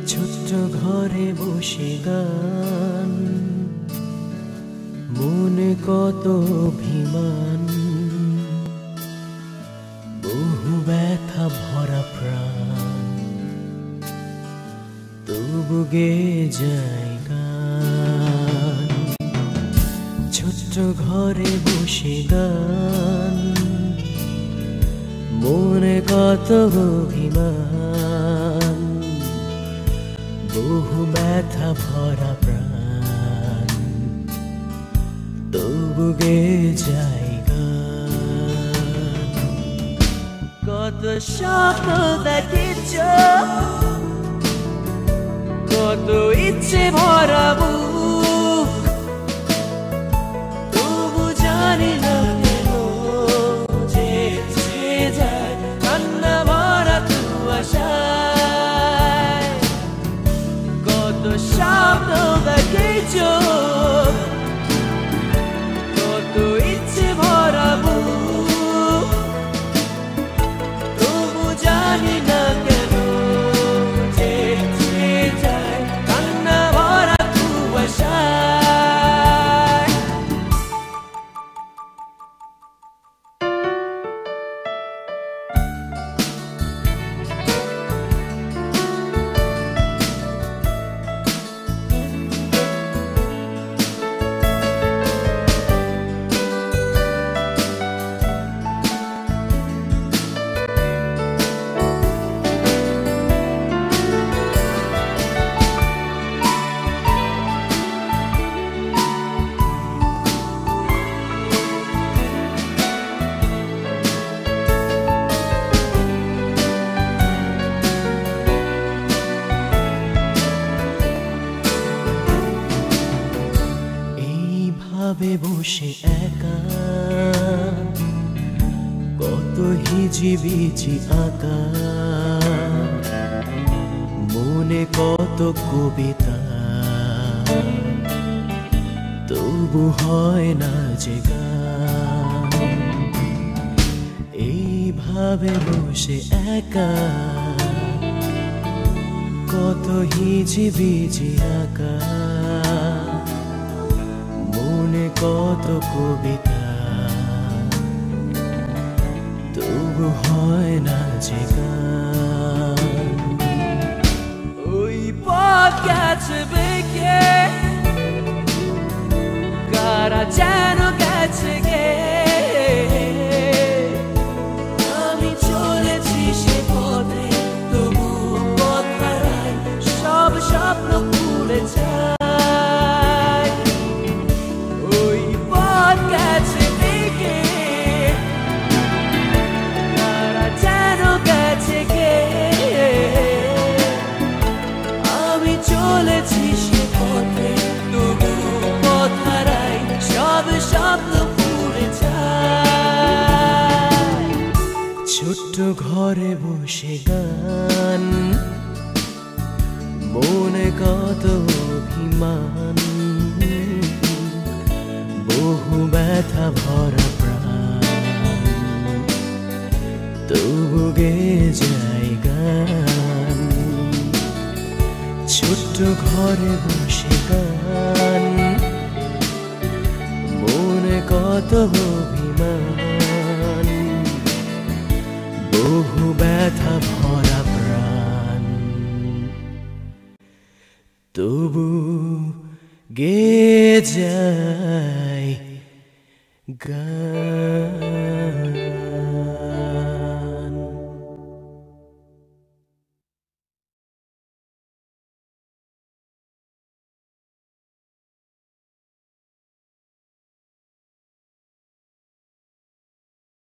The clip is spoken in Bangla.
ছোট্ট ঘরে বসে গান, মনে কত অভিমান, বহু ব্যথা ভরা প্রাণ, তবু গেয়ে যায় গান। ছোট্ট ঘরে বসে গান, মনে কত অভিমান, বহু ব্যথা ভরা প্রাণ, তবু গেয়ে যায় গান। কত স্বপ্ন দেখেছ, কত ইচ্ছে ভরা বুক, তবু জানি না কেন যে যায় কান্না ভরা কুয়াশায়। কত স্বপ্ন দেখেছ, কত ইচ্ছে ভরা বুক, তবু জানি না কেন যে যায় কান্না ভরা কুয়াশায়। বসে একা কত হিজিবিজি আঁকা, মনে কত কবিতা, তবু হয় না যে গান। এইভাবে বসে একা কত হিজিবিজি আঁকা, মনে কত কবিতা, তবু হয় না যে গান। ওই পথ গেছে বেঁকে, কারা যেন গেছে গে, আমি চলেছি সে পথে, তবু পথ হারাই, সব স্বপ্ন ভুলে যায়। চলেছি সে পথে, তবু পথ হারাই, সব স্বপ্ন পুড়ে যায়। ছোট্ট ঘরে বসে গান, মনে কত অভিমান, বহু ব্যথা ভরা প্রাণ, তবু গেয়ে যায় গান। ছোট্ট ঘরে বসে গান, মনে কত অভিমান, বহু ব্যথা ভরা প্রাণ, তবু গেয়ে যায় গান।